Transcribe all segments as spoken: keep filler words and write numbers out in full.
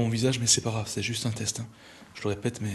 Mon visage, mais c'est pas grave, c'est juste un test. Hein. Je le répète, mais...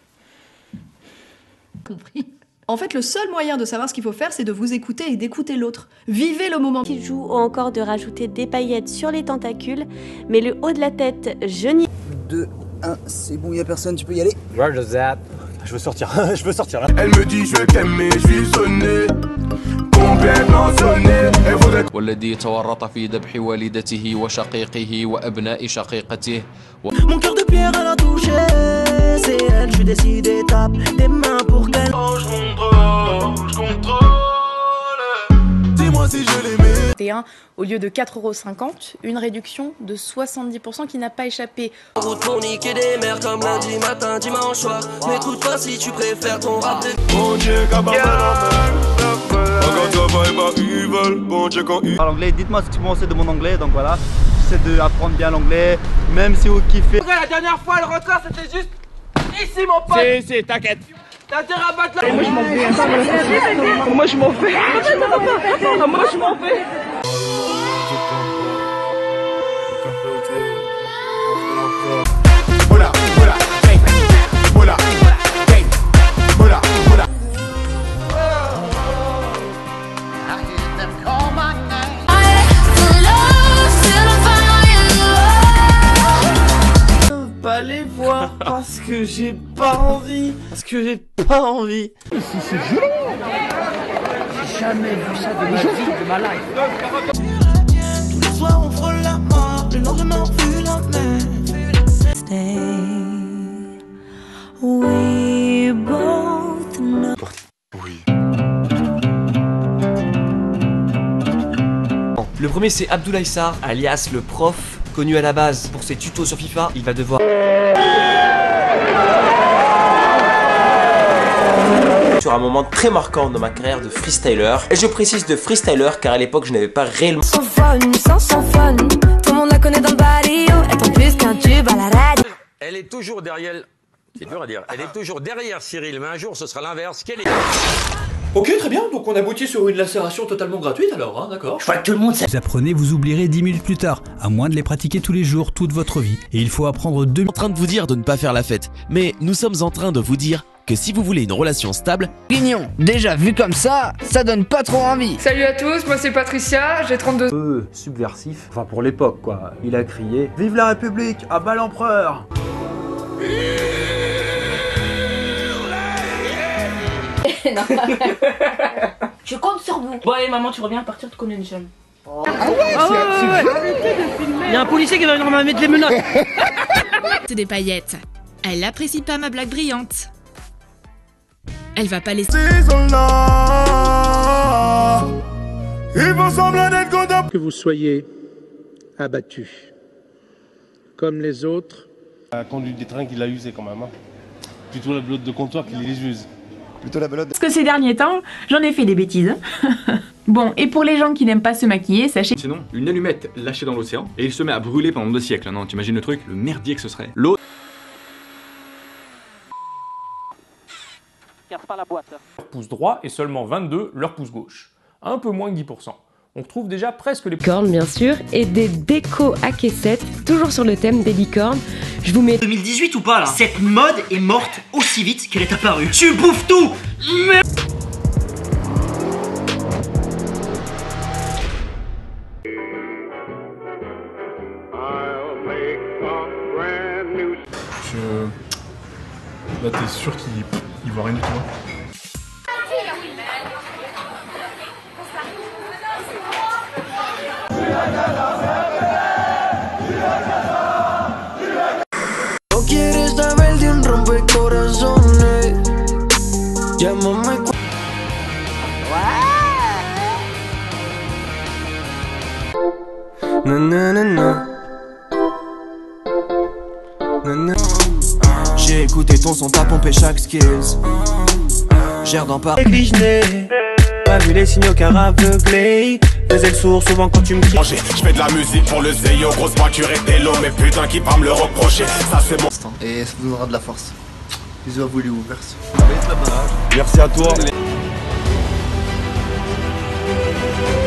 Compris. En fait, le seul moyen de savoir ce qu'il faut faire, c'est de vous écouter et d'écouter l'autre. Vivez le moment. Qui joue ou encore de rajouter des paillettes sur les tentacules, mais le haut de la tête, je n'y... deux, un, c'est bon, y a personne, tu peux y aller. Roger that. Je veux sortir, je veux sortir là. Elle me dit je t'aime mais je suis sonné, complètement sonné. Elle voudrait... والذي تورط في ذبح والدته وشقيقه وأبناء شقيقته. Mon cœur de pierre elle a touché, c'est elle, je suis décidé, tape des mains pour qu'elle... Oh, je contrôle, je contrôle. Dis-moi si je l'aimais. Au lieu de quatre euros cinquante, une réduction de soixante-dix pour cent qui n'a pas échappé. Route pour niquer des mères comme lundi matin, dimanche soir. M'écoute pas si tu préfères ton rap de... Bon Dieu, Parle anglais, dites-moi ce que vous pensez de mon anglais, donc voilà. J'essaie d'apprendre bien l'anglais, même si vous kiffez. La dernière fois, le record c'était juste ici mon pote. Si, si, t'inquiète. T'as intérêt à battre là. Moi je m'en fais. Moi je m'en fais. Moi je m'en fais. Voilà, voilà, voilà, voilà, voilà. Pas les voir parce que j'ai pas envie. Parce que j'ai pas envie. C'est violent. J'ai jamais vu ça de ma vie, de ma life. Tous les soirs on frôle la mort, le lendemain on fuit la mer. Stay. We both know. Oui. Le premier c'est Abdoulaye Sarr, alias le prof, connu à la base pour ses tutos sur FIFA. Il va devoir... sur un moment très marquant dans ma carrière de freestyler. Et je précise de freestyler car à l'époque je n'avais pas réellement... Sans fun, sans sans fun, tout le monde la connaît dans le barrio. Attends plus qu'un tube à la radio. Elle est toujours derrière... C'est dur à dire. Elle est toujours derrière Cyril, mais un jour ce sera l'inverse. Quelle est... Ok, très bien, donc on aboutit sur une lacération totalement gratuite alors, hein, d'accord. Je vois que tout le monde sait. Vous apprenez, vous oublierez dix minutes plus tard, à moins de les pratiquer tous les jours, toute votre vie. Et il faut apprendre deux... En train de vous dire de ne pas faire la fête, mais nous sommes en train de vous dire que si vous voulez une relation stable... Guignon, déjà vu comme ça, ça donne pas trop envie. Salut à tous, moi c'est Patricia, j'ai trente-deux ans. Peu subversif, enfin pour l'époque quoi. Il a crié « Vive la République, à bas l'empereur !» Non. Je compte sur vous. Bon allez maman, tu reviens à partir de combien de jeunes? Ah ouais, ah ouais, ouais, ouais. Il y a un policier qui va venir me mettre les menottes. C'est des paillettes. Elle apprécie pas ma blague brillante. Elle va pas laisser... Que vous soyez abattus, comme les autres. La conduite des trains qu'il a usé quand même. Hein. Plutôt la belote de comptoir qu'il les use. Plutôt la belote. Parce que ces derniers temps, j'en ai fait des bêtises. Bon, et pour les gens qui n'aiment pas se maquiller, sachez... Sinon, une allumette lâchée dans l'océan, et il se met à brûler pendant deux siècles. Non, t'imagines le truc? Le merdier que ce serait. L'eau... Casse pas la boîte. Leur pouce droit et seulement vingt-deux leur pouce gauche. Un peu moins que dix pour cent. On retrouve déjà presque les... Licornes bien sûr, et des décos à caissettes, toujours sur le thème des licornes. Je vous mets... deux mille dix-huit ou pas là? Cette mode est morte aussi vite qu'elle est apparue. Tu bouffes tout. Mais... Je... Là t'es sûr qu'il il voit rien du tout. No quieres saber de un rompecorazones. Llámame. Na na na na. Na na. J'ai écouté ton son, t'as pompé chaque skills. Gère d'en parler. Pas vu les signaux car aveuglé. Faisais le sourd souvent quand tu me cries. Je fais de la musique pour le zéyo, grosse voiture et des lots. Mais putain qui va me le reprocher, ça c'est bon. Et ça vous donnera de la force. Bisous à vous les ouvers. Merci à toi.